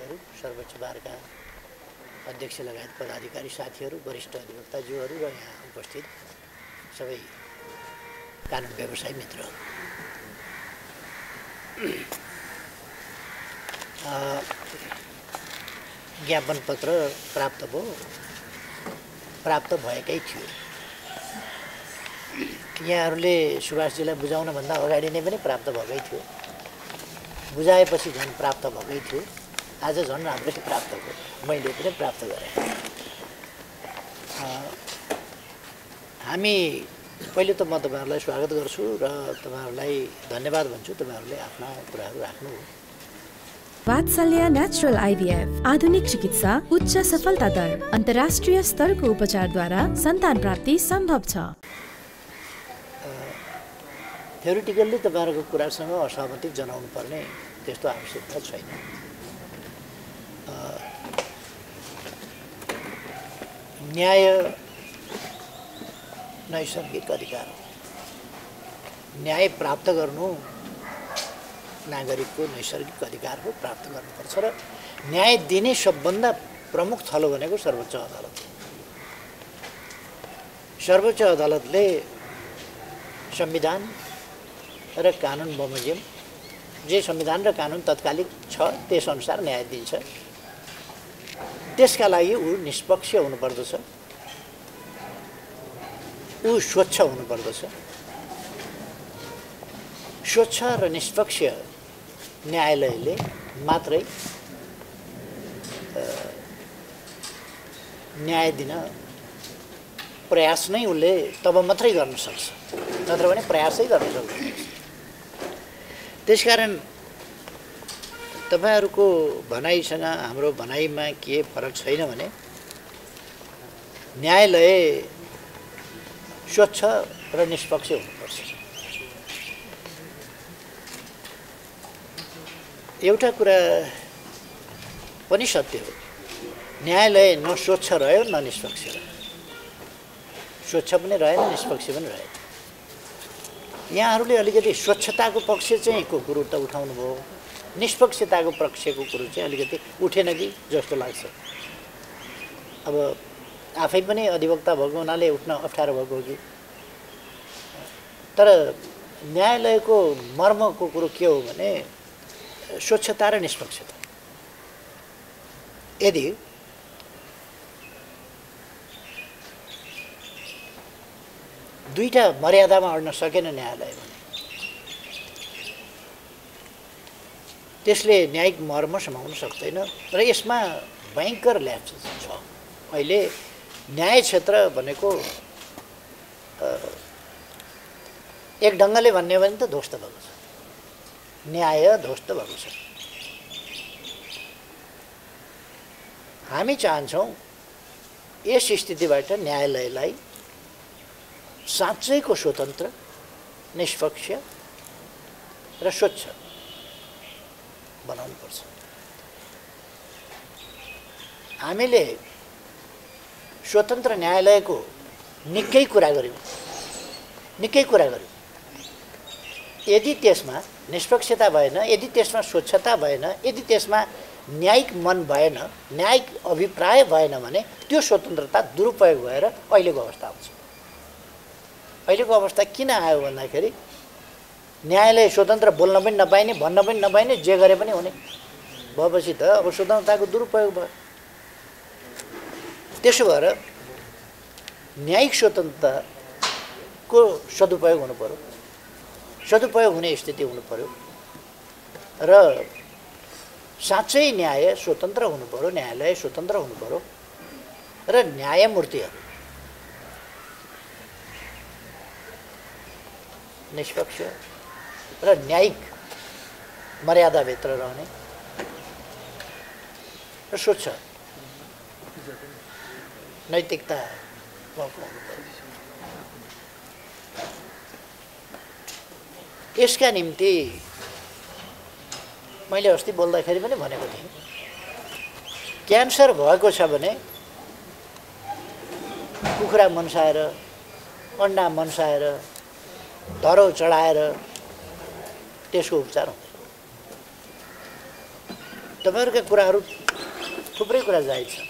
साथीहरू, सर्वोच्च बारका अध्यक्ष लगायत पदाधिकारी साथीहरू, वरिष्ठ अधिवक्ताज्यूहरू र यहाँ उपस्थित सबै कानुन व्यवसायी मित्रहरू, ज्ञापन पत्र प्राप्त भएकै थियो। यहाँहरूले सुभाषजीलाई बुझाउनभन्दा अगाडि नै पनि प्राप्त भएकै थियो, बुझाएपछि झन् प्राप्त भएकै थियो। आज झन् राम्ररी प्राप्त भयो, मैले पनि प्राप्त गरेँ। हामी पहिले त म तपाईँहरूलाई स्वागत गर्छु र तपाईँहरूलाई धन्यवाद भन्छु, तपाईँहरूले आफ्ना कुराहरू राख्नु। वात्सल्य नेचुरल आइभीएफ आधुनिक चिकित्सा, उच्च सफलता दर, अन्तर्राष्ट्रिय स्तरको उपचारद्वारा सन्तान प्राप्ति सम्भव छ। थ्योरिटिकल्ली तपाईँहरूको कुरासँग असहमति जनाउनु पर्ने त्यस्तो आवश्यकता छैन। न्याय नैसर्गिक अधिकार हो। न्याय प्राप्त गर्नु नागरिकको नैसर्गिक अधिकार हो, प्राप्त गर्नुपर्छ। र न्याय दिने सबभन्दा प्रमुख थलो भनेको सर्वोच्च अदालत हो। सर्वोच्च अदालतले संविधान र कानुन बमोजिम जे संविधान र कानुन तत्कालिक छ त्यसअनुसार न्याय दिन्छ। त्यसका लागि ऊ निष्पक्ष हुनुपर्दछ, ऊ स्वच्छ हुनुपर्दछ। स्वच्छ र निष्पक्ष न्यायालयले मात्रै न्याय दिन प्रयास नै उसले तब मात्रै गर्न सक्छ, नत्र भने प्रयासै गर्न सक्दैन। त्यसकारण तपाईहरुको भनाइसँग हाम्रो भनाइमा के फरक छैन भने न्यायालय स्वच्छ र निष्पक्ष हुनुपर्छ। एउटा कुरा पनि सत्य हो, न्यायालय न स्वच्छ रह्यो न निष्पक्ष रह्यो। स्वच्छ पनि रहेन, निष्पक्ष पनि रहेन। यहाँहरूले अलिकति स्वच्छताको पक्ष चाहिँ को कुरो त उठाउनु भयो, निष्पक्षताको पक्षको कुरो चाहिँ अलिकति उठेन कि जस्तो लाग्छ। अब आफै पनि अधिवक्ता भएको हुनाले उठ्न अप्ठ्यारो भएको हो कि, तर न्यायालयको मर्मको कुरो के हो भने स्वच्छता र निष्पक्षता। यदि दुईटा मर्यादामा अड्न सकेन न्यायालय भने त्यसले न्यायिक मर्म समाउन सक्दैन र यसमा भयङ्कर ल्याप्स छ। अहिले न्याय क्षेत्र भनेको एक ढङ्गले भन्ने भने त ध्वस्त भएको छ, न्याय ध्वस्त भएको छ। हामी चाहन्छौँ यस स्थितिबाट न्यायालयलाई साँच्चैको स्वतन्त्र, निष्पक्ष र स्वच्छ बनाउनुपर्छ। हामीले स्वतन्त्र न्यायालयको निकै कुरा गर्यौँ। यदि त्यसमा निष्पक्षता भएन, यदि त्यसमा स्वच्छता भएन, यदि त्यसमा न्यायिक मन भएन, न्यायिक अभिप्राय भएन भने त्यो स्वतन्त्रता दुरुपयोग भएर अहिलेको अवस्था आउँछ। अहिलेको अवस्था किन आयो भन्दाखेरि न्यायालय स्वतन्त्र बोल्न पनि नपाइने, भन्न पनि नपाइने, जे गरे पनि हुने भएपछि त अब स्वतन्त्रताको दुरुपयोग भयो। त्यसो भएर न्यायिक स्वतन्त्रताको सदुपयोग हुनु पर्यो, सदुपयोग हुने स्थिति हुनु पर्यो र साँच्चै न्याय स्वतन्त्र हुनु पर्यो, न्यायालय स्वतन्त्र हुनु पर्यो र न्यायमूर्तिहरू निष्पक्ष र न्यायिक मर्यादाभित्र रहने र स्वच्छ नैतिकता भएको हुनुपर्छ। यसका निम्ति मैले अस्ति बोल्दाखेरि पनि भनेको थिएँ, क्यान्सर भएको छ भने कुखुरा मनसाएर, अन्डा मनसाएर, धरो चढाएर त्यसको उपचार हुन्छ। तपाईहरुका कुराहरू थुप्रै कुरा जायज छ।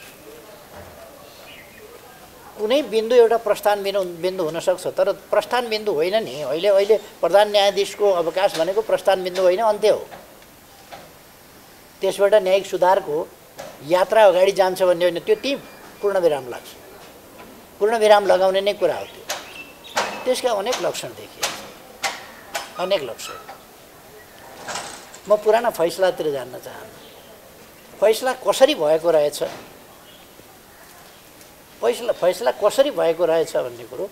कुनै बिन्दु एउटा प्रस्थान बिन्दु हुन सक्छ, तर प्रस्थान बिन्दु होइन नि। अहिले प्रधान न्यायाधीशको अवकाश भनेको प्रस्थान बिन्दु होइन, अन्त्य हो। त्यसबाट न्यायिक सुधारको यात्रा अगाडि जान्छ भन्ने होइन, त्यो त्यही पूर्णविराम लाग्छ। पूर्णविराम लगाउने नै कुरा हो त्यो। त्यसका अनेक लक्षण देखिए, अनेक लक्षण। म पुराना फैसलातिर जान्न चाहन्न। फैसला कसरी भएको रहेछ, फैसला कसरी भएको रहेछ भन्ने कुरो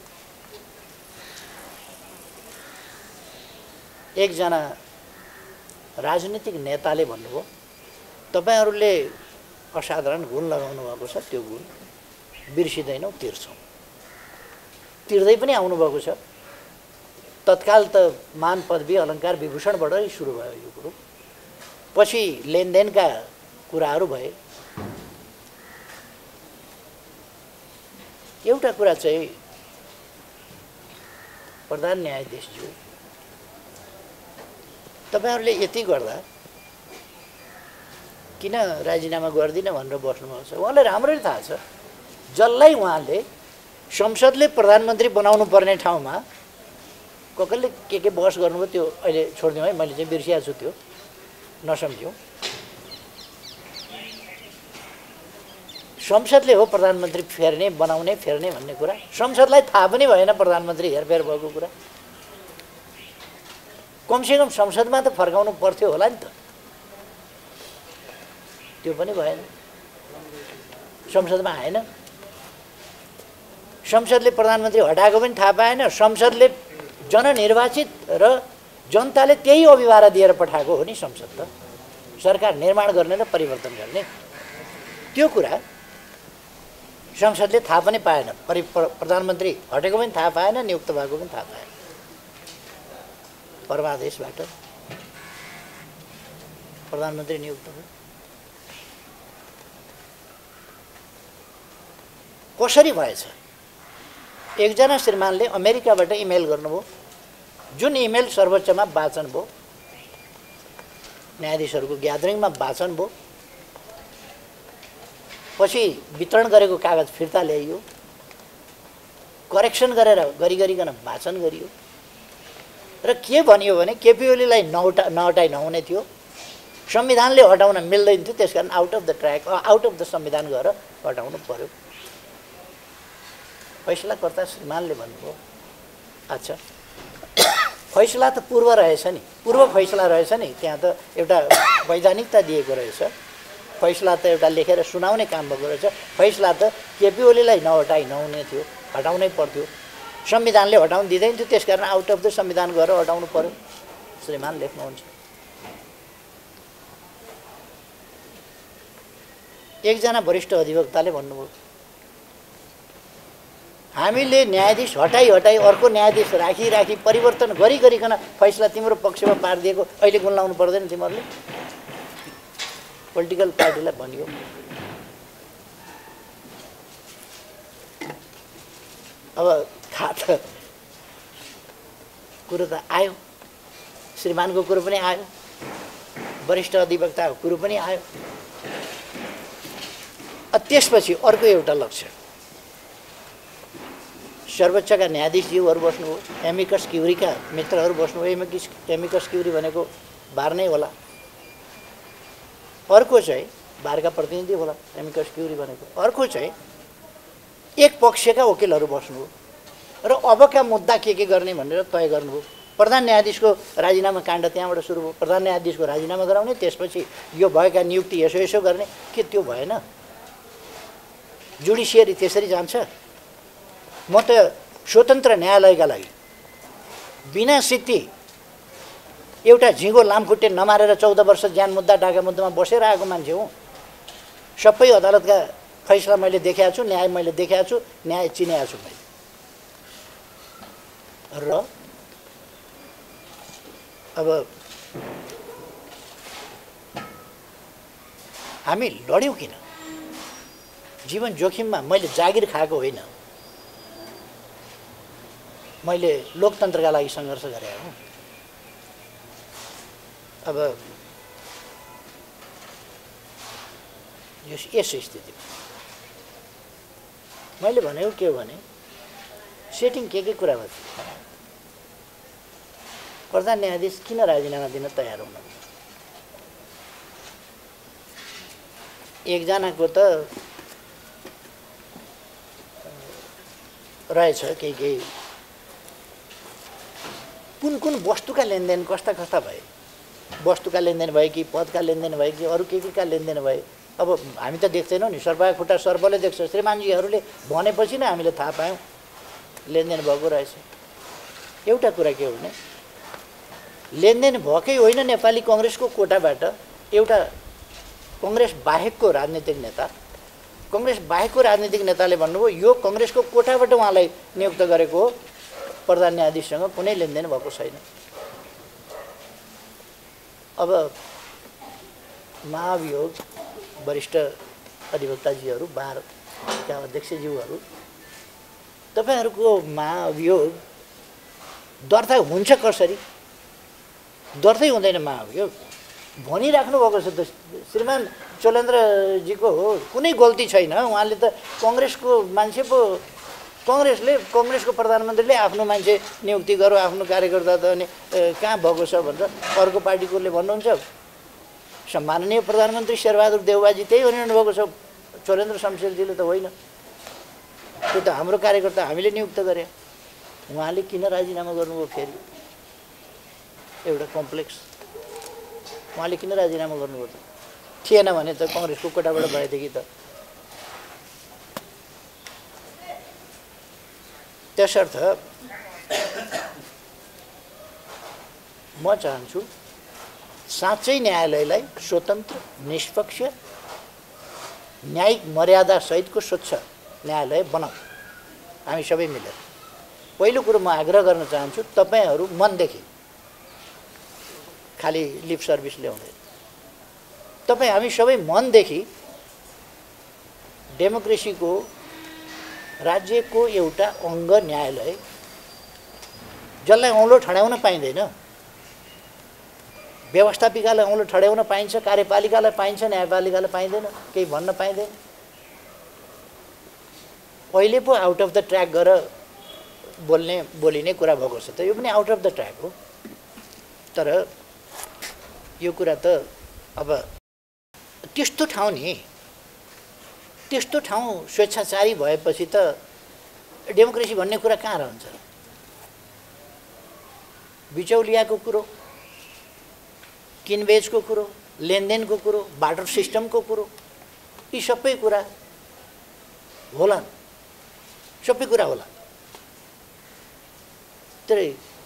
एकजना राजनीतिक नेताले भन्नुभयो, तपाईहरुले असाधारण गुण लगाउनु भएको छ, त्यो गुण बिर्सिदैनौ, तिर्छौं। तिर्दै पनि आउनु भएको छ। तत्काल त मान पदवी अलङ्कार विभूषणबाटै सुरु भयो यो कुरो। पछि लेनदेनका कुराहरू भए। एउटा कुरा चाहिँ प्रधान न्यायाधीशज्यू, तपाईहरुले यति गर्दा किन राजीनामा गर्दिन भनेर बस्नुभएको छ। उहाँलाई राम्ररी थाहा छ, जसलाई उहाँले संसदले प्रधानमन्त्री बनाउनु पर्ने ठाउँमा कसले के बहस गर्नुभयो त्यो अहिले छोड्दिउँ है, मैले चाहिँ बिर्सिएको छु, त्यो नसम्झ्यौँ। संसदले हो प्रधानमन्त्री फेर्ने, बनाउने, फेर्ने भन्ने कुरा। संसदलाई थाहा पनि भएन प्रधानमन्त्री हेरफेर भएको कुरा। कमसेकम संसदमा त फर्काउनु पर्थ्यो होला नि त, त्यो पनि भएन। संसदमा आएन। संसदले प्रधानमन्त्री हटाएको पनि थाहा पाएन। संसदले जननिर्वाचित र जनताले त्यही अभिभार दिएर पठाएको हो नि संसद त, सरकार निर्माण गर्ने र परिवर्तन गर्ने। त्यो कुरा संसदले थाहा पनि पाएन। प्रधानमन्त्री हटेको पनि थाहा पाएन, नियुक्त भएको पनि थाहा पाएन। परमादेशबाट प्रधानमन्त्री नियुक्त भयो। कसरी भएछ? एकजना श्रीमानले अमेरिकाबाट इमेल गर्नुभयो, जुन इमेल सर्वोच्चमा वाचन भयो, न्यायाधीशहरूको ग्यादरिङमा वाचन भयो। पछि वितरण गरेको कागज फिर्ता ल्याइयो, करेक्सन गरेर गरिकन वाचन गरियो र के भनियो भने केपी ओलीलाई नहटाइ नहुने थियो, संविधानले हटाउन मिल्दैन थियो, त्यसकारण out of the track, out of the संविधान गएर हटाउनु पर्यो। फैसलाकर्ता श्रीमानले भन्नुभयो, अच्छा फैसला त पूर्व रहेछ नि, पूर्व फैसला रहेछ नि, त्यहाँ त एउटा वैधानिकता दिएको रहेछ। फैसला त एउटा लेखेर सुनाउने काम भएको रहेछ। फैसला त केपी ओलीलाई नहटाइ नहुने थियो, हटाउनै पर्थ्यो। संविधानले हटाउन दिँदैन थियो, त्यसकारण आउट अफ द संविधान गएर हटाउनु पर्यो, श्रीमान लेख्नुहुन्छ। एकजना वरिष्ठ अधिवक्ताले भन्नुभयो, हामीले न्यायाधीश हटाई अर्को न्यायाधीश राखी परिवर्तन गरिकन फैसला तिम्रो पक्षमा पारिदिएको, अहिले गुन्लाउनु पर्दैन तिमीहरूले। पोलिटिकल पार्टीलाई भनियो। अब कुरो त आयो, श्रीमानको कुरो पनि आयो, वरिष्ठ अधिवक्ताको कुरो पनि आयो। त्यसपछि अर्को एउटा लक्ष्य, सर्वोच्चका न्यायाधीशज्यूहरू बस्नुभयो, एमिकस क्युरीका मित्रहरू बस्नुभयो। एमिकस क्युरी भनेको बार नै होला, अर्को चाहिँ बारका प्रतिनिधि होला एमिकस क्युरी भनेको। अर्को चाहिँ एक पक्षका वकिलहरू बस्नुभयो र अबका मुद्दा के गर्ने भनेर तय गर्नुभयो। प्रधान न्यायाधीशको राजीनामा काण्ड त्यहाँबाट सुरु भयो। प्रधान न्यायाधीशको राजीनामा गराउने, त्यसपछि यो भएका नियुक्ति यसो गर्ने। के त्यो भएन? जुडिसियरी त्यसरी जान्छ? म त स्वतन्त्र न्यायालयका लागि बिना सिद्धि एउटा झिँगो लामखुट्टे नमारेर 14 वर्ष ज्यान मुद्दा ढाका मुद्दामा बसेर आएको मान्छे हुँ। सबै अदालतका फैसला मैले देखेको छु, न्याय मैले देखेको छु, न्याय चिनेको छु मैले। र अब हामी लड्यौँ किन? जीवन जोखिममा मैले जागिर खाएको होइन, मैले लोकतन्त्रका लागि सङ्घर्ष गरेको हुँ। अब यस स्थितिमा मैले भनेको के हो भने सेटिङ के कुरामा थियो। प्रधान न्यायाधीश किन राजीनामा दिन तयार हुनु? एकजनाको त रहेछ केही कुन वस्तुका लेनदेन कस्ता भए, वस्तुका लेनदेन भए कि पदका लेनदेन भए कि अरू के लेनदेन भए। अब हामी त देख्दैनौँ नि, सर्पका खुट्टा सर्पले देख्छ। श्रीमानजीहरूले भनेपछि नै हामीले थाहा पायौँ लेनदेन भएको रहेछ। एउटा कुरा के हो भने लेनदेन भएकै होइन, नेपाली कङ्ग्रेसको कोटाबाट एउटा कङ्ग्रेस बाहेकको राजनीतिक नेताले भन्नुभयो यो कङ्ग्रेसको कोटाबाट उहाँलाई नियुक्त गरेको हो, प्रधान न्यायाधीशसँग कुनै लेनदेन भएको छैन। अब महाभियोग वरिष्ठ अधिवक्ताजीहरू, बारका अध्यक्षज्यूहरू, तपाईँहरूको महाभियोग दर्ता हुन्छ कसरी? दर्तै हुँदैन महाभियोग भनिराख्नु भएको छ त। श्रीमान चोलेन्द्रजीको हो, कुनै गल्ती छैन। उहाँले त कङ्ग्रेसको मान्छे पो, कङ्ग्रेसको प्रधानमन्त्रीले आफ्नो मान्छे नियुक्ति गरौँ, आफ्नो कार्यकर्ता त अनि कहाँ भएको छ भन्छ अर्को पार्टीकोले भन्नुहुन्छ। सम्माननीय प्रधानमन्त्री शेरबहादुर देउवाजी त्यही भनिरहनु भएको छ। चोलेन्द्र शमशेरजीले त होइन, त्यो त हाम्रो कार्यकर्ता हामीले नियुक्त गरे। उहाँले किन राजीनामा गर्नुभयो? फेरि एउटा कम्प्लेक्स, उहाँले किन राजीनामा गर्नुभयो त? थिएन भने त कङ्ग्रेसको कोटाबाट भएदेखि त। त्यसर्थ म चाहन्छु साँच्चै न्यायालयलाई स्वतन्त्र, निष्पक्ष, न्यायिक मर्यादा सहितको स्वच्छ न्यायालय बनाऊ हामी सबै मिलेर। पहिलो कुरो म आग्रह गर्न चाहन्छु, तपाईहरू मनदेखि खालि लिप सर्भिस ल्याउँदैन, तपाईँ हामी सबै मनदेखि डेमोक्रेसीको राज्यको एउटा अङ्ग न्यायालय जसलाई औँलो ठड्याउन पाइँदैन, व्यवस्थापिकालाई औँलो ठड्याउन पाइन्छ, कार्यपालिकालाई पाइन्छ, न्यायपालिकालाई पाइँदैन, केही भन्न पाइँदैन। अहिले पो आउट अफ द ट्र्याक गरेर बोलिने कुरा भएको छ त, यो पनि आउट अफ द ट्र्याक हो। तर यो कुरा त अब त्यस्तो ठाउँ स्वेच्छाचारी भएपछि त डेमोक्रेसी भन्ने कुरा कहाँ रहन्छ? बिचौलियाको कुरो, किनबेचको कुरो, लेनदेनको कुरो, बाटर सिस्टमको कुरो, यी सबै कुरा होलान्, सबै कुरा होला। तर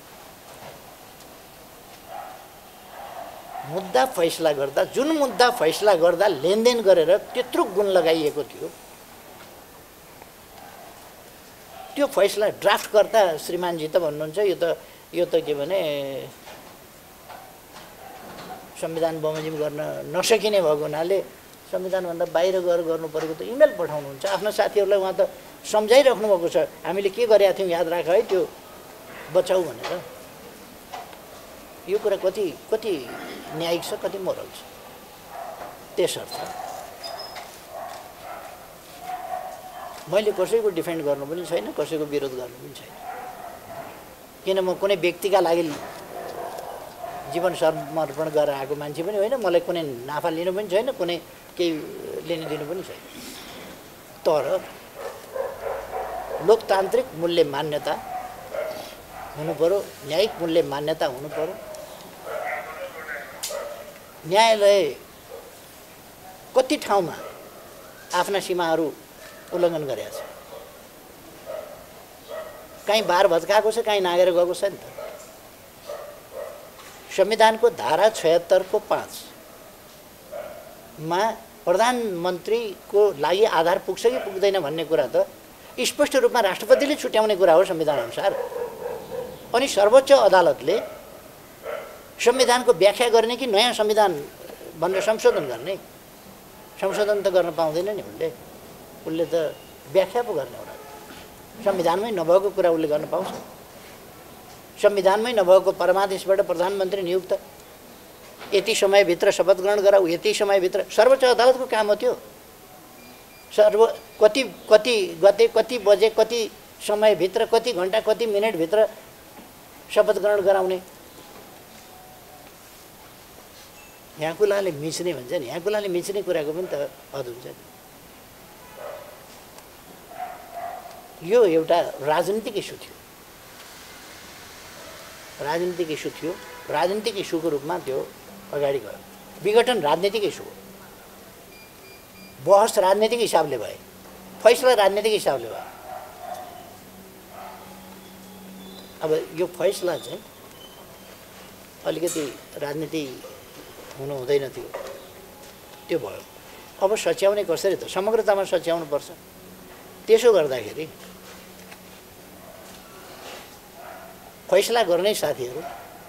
मुद्दा फैसला गर्दा, जुन मुद्दा फैसला गर्दा लेनदेन गरेर त्यत्रो गुण लगाइएको थियो, त्यो फैसला ड्राफ्ट गर्दा श्रीमानजी त भन्नुहुन्छ यो त के भने संविधान बमोजिम गर्न नसकिने भएको हुनाले संविधानभन्दा बाहिर गएर गर्नु परेको त इमेल पठाउनुहुन्छ आफ्नो साथीहरूलाई। उहाँ त सम्झाइराख्नु भएको छ, हामीले के गरेका थियौँ याद राख है, त्यो बचाऊ भनेर। यो कुरा कति न्यायिक छ, कति मोरल छ। त्यसर्थ मैले कसैको डिफेन्ड गर्नु पनि छैन, कसैको विरोध गर्नु पनि छैन, किन म कुनै व्यक्तिका लागि जीवन समर्पण गरेर आएको मान्छे पनि होइन, मलाई कुनै नाफा लिनु पनि छैन, कुनै केही लिनु दिनु पनि छैन। तर लोकतान्त्रिक मूल्य मान्यता हुनु पर्यो, न्यायिक मूल्य मान्यता हुनु पर्यो। न्यायालय कति ठाउँमा आफ्ना सीमाहरू उल्लङ्घन गरेको छ, कहीँ बार भत्काएको छ, कहीँ नागेर गएको छ नि त। संविधानको धारा 76 को 5 मा प्रधानमन्त्रीको लागि आधार पुग्छ कि पुग्दैन भन्ने कुरा त स्पष्ट रूपमा राष्ट्रपतिले छुट्याउने कुरा हो संविधान अनुसार। अनि सर्वोच्च अदालतले संविधानको व्याख्या गर्ने कि नयाँ संविधान भनेर संशोधन गर्ने? संशोधन त गर्न पाउँदैन नि उसले त व्याख्या पो गर्ने होला। संविधानमै नभएको कुरा उसले गर्न पाउँछ? संविधानमै नभएको परमादेशबाट प्रधानमन्त्री नियुक्त, यति समयभित्र शपथ ग्रहण गराऊ, यति समयभित्र, सर्वोच्च अदालतको काम हो त्यो। कति कति गते कति बजे कति समयभित्र कति घन्टा कति मिनटभित्र शपथ ग्रहण गराउने। यहाँ कुलाले मिच्ने भन्छ नि, यहाँ कुलाले मिच्ने कुराको पनि त हद हुन्छ नि। यो एउटा राजनीतिक इस्यु थियो, राजनीतिक इस्यु थियो, राजनीतिक इस्युको रूपमा त्यो अगाडि गयो। विघटन राजनीतिक इस्यु हो, बहस राजनीतिक हिसाबले भए, फैसला राजनीतिक हिसाबले भयो। अब यो फैसला चाहिँ अलिकति राजनीति हुनु हुँदैन थियो, त्यो भयो। अब सच्याउने कसरी त समग्रतामा सच्याउनु पर्छ। त्यसो गर्दाखेरि फैसला गर्ने साथीहरू,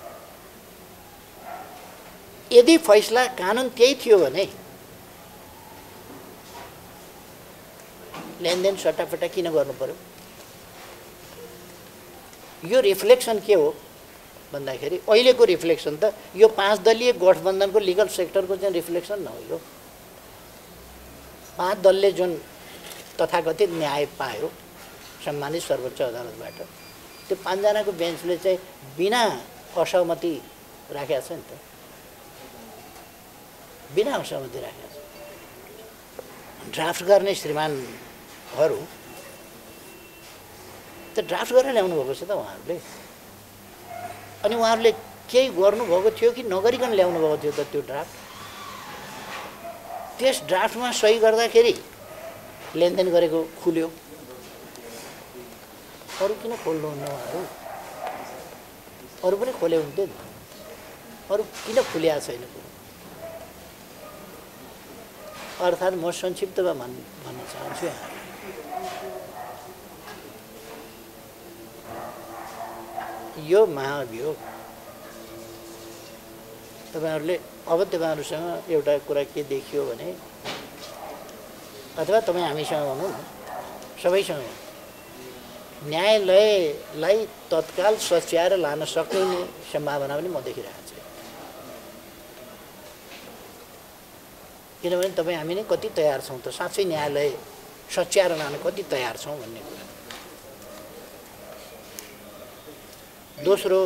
यदि फैसला कानुन त्यही थियो भने लेनदेन सट्टाफट्टा किन गर्नु पर्यो? यो रिफ्लेक्सन के हो भन्दाखेरि अहिलेको रिफ्लेक्सन त यो 5 दलीय गठबन्धनको लिगल सेक्टरको चाहिँ रिफ्लेक्सन न हो। यो 5 दलले जुन तथाकथित न्याय पायो सम्मानित सर्वोच्च अदालतबाट, त्यो 5 जनाको बेन्चले चाहिँ बिना असहमति राखेको छ नि त, बिना असहमति राखेको छ। ड्राफ्ट गर्ने श्रीमानहरू त ड्राफ्ट गरेर ल्याउनु भएको छ त उहाँहरूले। अनि उहाँहरूले केही गर्नुभएको थियो कि नगरिकन ल्याउनु भएको थियो त त्यो ड्राफ्ट? त्यस ड्राफ्टमा सही गर्दाखेरि लेनदेन गरेको खुल्यो। अरू किन खोल्नुहुन्न उहाँहरू? अरू पनि खोले हुन्थ्यो नि, अरू किन खुल्या छैन? अर्थात् म संक्षिप्तमा भन्न चाहन्छु, यहाँ यो महाभियोग तपाईहरुले अब तपाईहरुसँग एउटा कुरा के देखियो भने, अथवा तपाई हामीसँग भनौं न, सबैसँग न्यायालयलाई तत्काल सच्याएर लान सक्ने सम्भावना पनि म देखिरहेको छु। किनभने तपाई हामी नै कति तयार छौं त साँच्चै न्यायालय सच्याएर लान कति तयार छौं भन्ने कुरा। दोस्रो,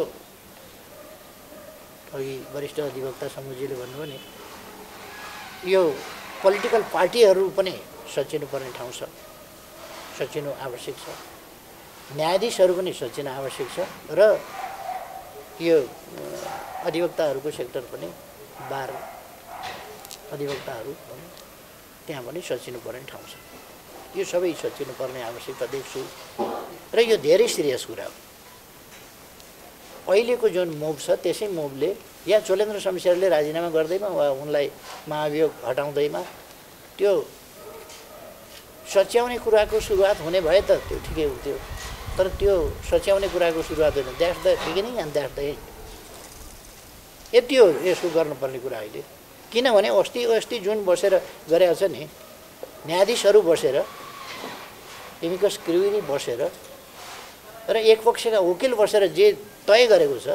अघि वरिष्ठ अधिवक्ता समूहजीले भन्नुभयो नि, यो पोलिटिकल पार्टीहरू पनि सचिनुपर्ने ठाउँ छ, सचिनु आवश्यक छ। न्यायाधीशहरू पनि सचिन आवश्यक छ र यो अधिवक्ताहरूको सेक्टर पनि, बार अधिवक्ताहरू त्यहाँ पनि सचिनुपर्ने ठाउँ छ। यो सबै सचिनुपर्ने आवश्यकता देख्छु र यो धेरै सिरियस कुरा हो। अहिलेको जुन मुभ छ त्यसै मुभले या चोलेन्द्र शमशेरले राजीनामा गर्दैमा वा उनलाई महाभियोग हटाउँदैमा त्यो सच्याउने कुराको सुरुवात हुने भए त त्यो ठिकै हुन्थ्यो, तर त्यो सच्याउने कुराको सुरुवात होइन। That's the beginning and that's the end. यति हो यसको गर्नुपर्ने कुरा अहिले। किनभने अस्ति जुन बसेर गरेको छ नि, न्यायाधीशहरू बसेर, एमिकस क्युरी बसेर र एक पक्षका वकिल बसेर जे तय गरेको छ,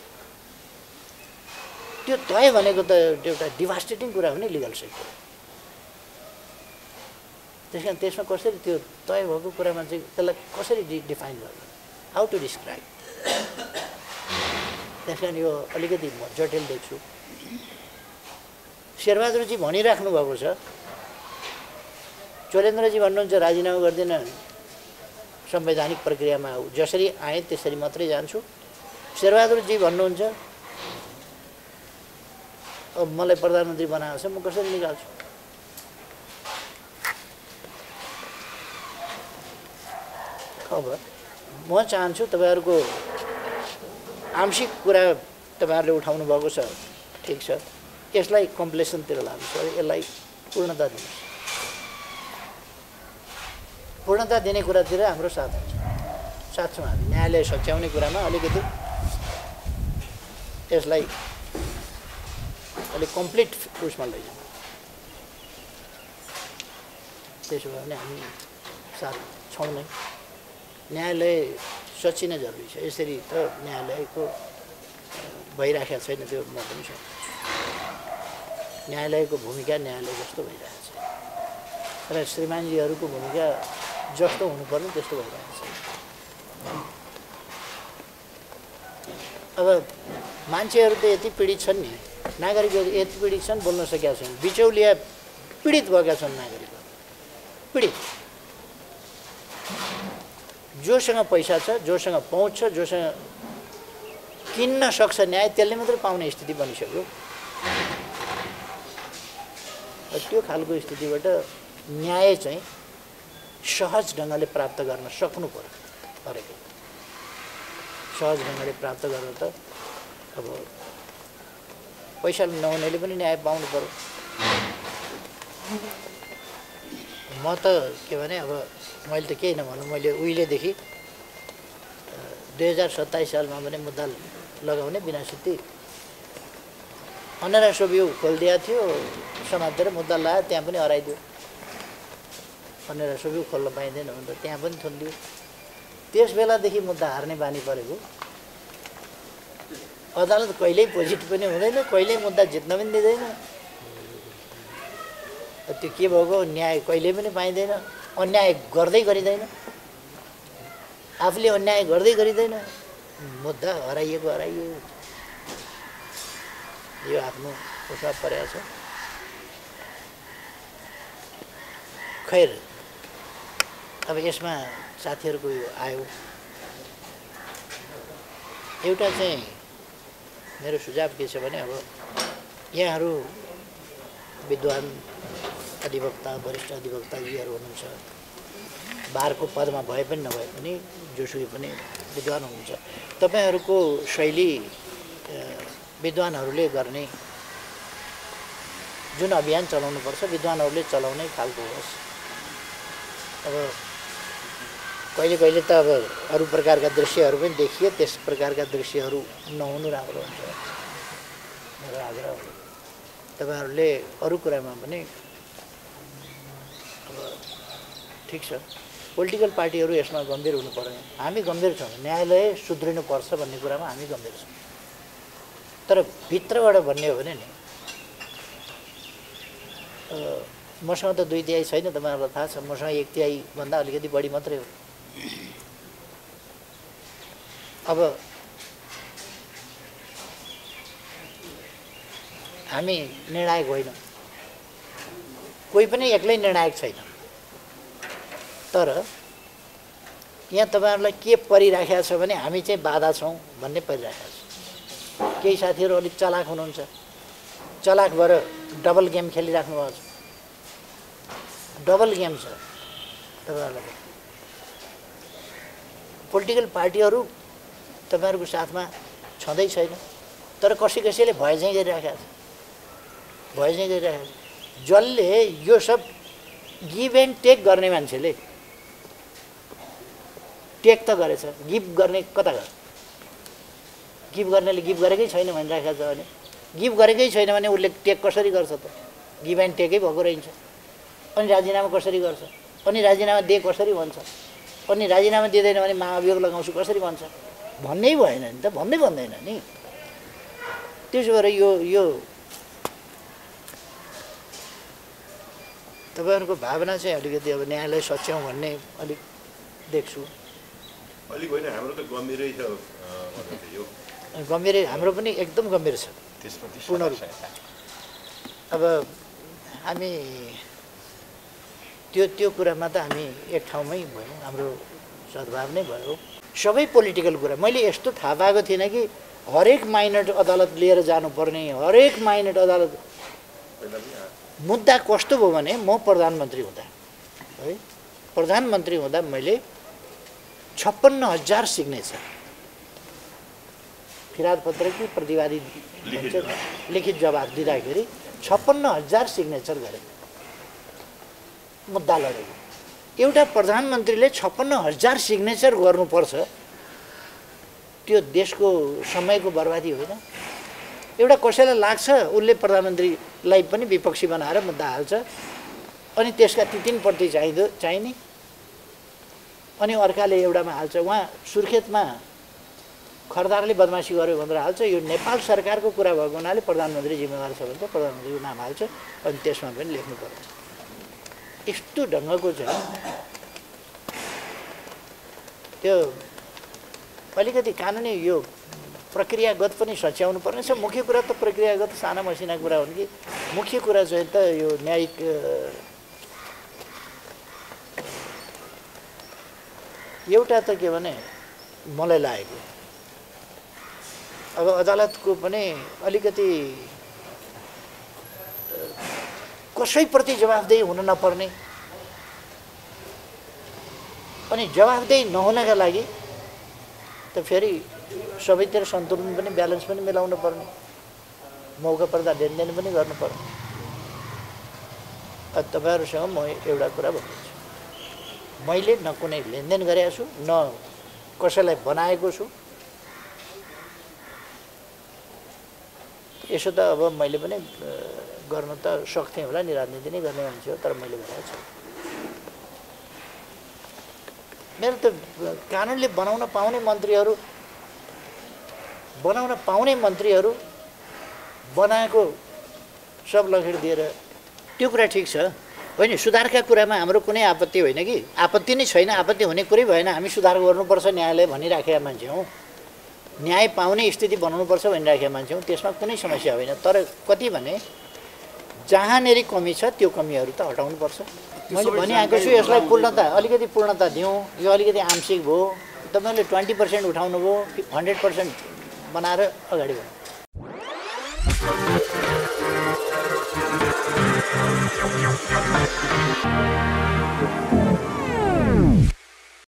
त्यो तय भनेको त एउटा डिभास्टेटिङ कुरा हो नि लिगल सेक्टर। त्यसकारण त्यसमा कसरी त्यो तय भएको कुरामा चाहिँ त्यसलाई कसरी डिफाइन गर्ने, हाउ टु डिस्क्राइब। त्यसकारण यो अलिकति म जटिल देख्छु। शेरबहादुरजी भनिराख्नु भएको छ, चोलेन्द्रजी भन्नुहुन्छ राजीनामा गर्दैन, संवैधानिक प्रक्रियामा जसरी आए त्यसरी मात्रै जान्छु। शेरबहादुरजी भन्नुहुन्छ अब मलाई प्रधानमन्त्री बनाएको छ, म कसरी निकाल्छु? अब म चाहन्छु तपाईहरुको आंशिक कुरा तपाईहरुले उठाउनु भएको छ, ठीक छ, यसलाई कम्प्लेसनतिर लानुहोस्, यसलाई पूर्णता दिनुहोस्। पूर्णता दिने कुरातिर हाम्रो साथ हुन्छ, साथ छौँ हामी। न्यायालय सच्याउने कुरामा अलिकति यसलाई अलिक कम्प्लिट उसमा लैजाउँ। त्यसो भयो भने हामी साथ छौँ नै। न्यायालय सचिन जरुरी छ, यसरी त न्यायालयको भइराखेको छैन, त्यो म पनि सक्छु। न्यायालयको भूमिका न्यायालय जस्तो भइरहेको छ। र श्रीमानजीहरूको भूमिका जस्तो हुनुपर्ने त्यस्तो भइरहेको छ। अब मान्छेहरू त यति पीडित छन् नि, नागरिकहरू यति पीडित छन्, बोल्न सकेका छैनन्। बिचौलिया पीडित भएका छन् नागरिकहरू, पीडित। जोसँग पैसा छ, जोसँग पहुँच छ, जोसँग किन्न सक्छ न्याय, त्यसले मात्रै पाउने स्थिति बनिसक्यो। त्यो खालको स्थितिबाट न्याय चाहिँ सहज ढङ्गले प्राप्त गर्न सक्नु पर्यो। हरेक सहज ढङ्गले प्राप्त गर्न त अब पैसा नहुनेले पनि न्याय पाउनु पर्यो। म त के भने अब मैले त केही नभनौँ, मैले उहिलेदेखि 2027 सालमा पनि मुद्दा लगाउने बिना सिद्धि अनेरा सोबियो खोलिदिएको थियो, समातेर मुद्दा लगायो, त्यहाँ पनि हराइदियो। अनेरा सोबियो खोल्न पाइँदैन भने त त्यहाँ पनि थुनिदियो। त्यस बेलादेखि मुद्दा हार्ने बानी परेको। अदालत कहिल्यै पोजिटिभ पनि हुँदैन, कहिल्यै मुद्दा जित्न पनि दिँदैन। त्यो के भएको, न्याय कहिल्यै पनि पाइँदैन, अन्याय गर्दै गरिँदैन, आफूले अन्याय गर्दै गरिँदैन, मुद्दा हराइएको हराइयो। यो आफ्नो उसमा परेको छ। खैर अब यसमा साथीहरूको यो आयो, एउटा चाहिँ मेरो सुझाव के छ भने अब यहाँहरू विद्वान अधिवक्ता, वरिष्ठ अधिवक्ताजीहरू हुनुहुन्छ, बारको पदमा भए पनि नभए पनि जोसुकै पनि विद्वान हुनुहुन्छ। तपाईँहरूको शैली विद्वानहरूले गर्ने जुन अभियान चलाउनुपर्छ विद्वानहरूले चलाउने खालको होस्। अब कहिले कहिले त अब अरू प्रकारका दृश्यहरू पनि देखिए, त्यस प्रकारका दृश्यहरू नहुनु राम्रो हुन्छ मेरो आग्रह हो। तपाईँहरूले अरू कुरामा पनि अब ठिक छ, पोलिटिकल पार्टीहरू यसमा गम्भीर हुनु पर्ने, हामी गम्भीर छौँ, न्यायालय सुध्रिनुपर्छ भन्ने कुरामा हामी गम्भीर छौँ। तर भित्रबाट भन्ने हो भने नि मसँग त 2/3 छैन, तपाईँहरूलाई थाहा छ, मसँग 1/3 भन्दा अलिकति बढी मात्रै हो। अब हामी निर्णायक होइन, कोही पनि एक्लै निर्णायक छैन। तर यहाँ तपाईँहरूलाई के परिराखेको छ भने हामी चाहिँ बाधा छौँ भन्ने परिराखेको छ। केही साथीहरू अलिक चलाक हुनुहुन्छ, चलाक भएर डबल गेम खेलिराख्नु भएको छ। डबल गेम छ तपाईँहरूलाई। पोलिटिकल पार्टीहरू तपाईँहरूको साथमा छँदै छैन, तर कसैले भए चाहिँ गरिराखेको छ, भए चाहिँ गरिराखेको छ। जसले यो सब गिभ एन्ड टेक गर्ने मान्छेले टेक त गरेछ, गिभ गर्ने कता गर्छ? गिभ गर्नेले गिभ गरेकै छैन भनिराखेको छ भने, गिभ गरेकै छैन भने उसले टेक कसरी गर्छ त? गिभ एन्ड टेकै भएको रहन्छ। अनि राजीनामा कसरी गर्छ? अनि राजीनामा दे कसरी भन्छ? अनि राजीनामा दिँदैन भने महाअभियोग लगाउँछु कसरी भन्छ? भन्नै भएन नि त, भन्दै भन्दैन नि। त्यसो भएर यो तपाईँहरूको भावना चाहिँ अलिकति अब न्यायालय सच्याउँ भन्ने अलिक देख्छु। अलिक होइन, हाम्रो त गम्भीरै छ। गम्भीर, हाम्रो पनि एकदम गम्भीर छ पूर्ण रूप। अब हामी त्यो कुरामा त हामी एक ठाउँमै भयौँ, हाम्रो सद्भाव नै भयो। सबै पोलिटिकल कुरा मैले यस्तो थाहा पाएको थिइनँ कि हरेक माइनर अदालत लिएर जानुपर्ने, हरेक माइनर अदालत। मुद्दा कस्तो भयो भने म प्रधानमन्त्री हुँदा है, प्रधानमन्त्री हुँदा मैले 56,000 सिग्नेचर फिराद पत्र कि प्रतिवादी लिखित जवाब दिँदाखेरि 56,000 सिग्नेचर गरेँ, मुद्दा लडेको। एउटा प्रधानमन्त्रीले 56,000 सिग्नेचर गर्नुपर्छ, त्यो देशको समयको बर्बादी होइन। एउटा कसैलाई लाग्छ उसले प्रधानमन्त्रीलाई पनि विपक्षी बनाएर मुद्दा हाल्छ, अनि त्यसका ती 3 प्रति चाहिने, अनि अर्काले एउटामा हाल्छ। उहाँ सुर्खेतमा खरदारले बदमासी गर्यो भनेर हाल्छ। यो नेपाल सरकारको कुरा भएको हुनाले प्रधानमन्त्री जिम्मेवार छ भने त प्रधानमन्त्रीको नाम हाल्छ, अनि त्यसमा पनि लेख्नु पर्छ। यस्तो ढङ्गको चाहिँ त्यो अलिकति कानुनी यो प्रक्रियागत पनि सच्याउनु पर्ने छ। मुख्य कुरा त प्रक्रियागत साना मसिना कुरा हुन् कि मुख्य कुरा चाहिँ त यो न्यायिक एउटा त के भने मलाई लागेको अब अदालतको पनि अलिकति कसैप्रति जवाफदेही हुन नपर्ने अनि जवाफदेही नहुनका लागि त फेरि सबैतिर सन्तुलन पनि ब्यालेन्स पनि मिलाउनु पर्ने, मौका पर्दा लेनदेन पनि गर्नु पर्ने। तपाईँहरूसँग म एउटा कुरा भन्दैछु, मैले न कुनै लेनदेन गरेको छु न कसैलाई बनाएको छु। यसो त अब मैले पनि गर्न त सक्थेँ होला नि, राजनीति नै गर्ने मान्छे हो, तर मैले गरेको छु। मेरो त कानुनले बनाउन पाउने मन्त्रीहरू बनाएको सब लखेड दिएर त्यो कुरा ठिक छ होइन। सुधारका कुरामा हाम्रो कुनै आपत्ति होइन कि, आपत्ति नै छैन, आपत्ति हुने कुरै भएन। हामी सुधार गर्नुपर्छ न्यायले भनिराखेका मान्छे हौँ, न्याय पाउने स्थिति बनाउनुपर्छ भनिराखेका मान्छे हौँ, त्यसमा कुनै समस्या होइन। तर कति भने जहाँनेरि कमी छ त्यो कमीहरू त हटाउनुपर्छ। मैले भनिआएको छु यसलाई अलिकति पूर्णता दिउँ, यो अलिकति आंशिक भयो। तपाईँले 20% उठाउनु भयो, 100% बनाएर अगाडि बढ्नु।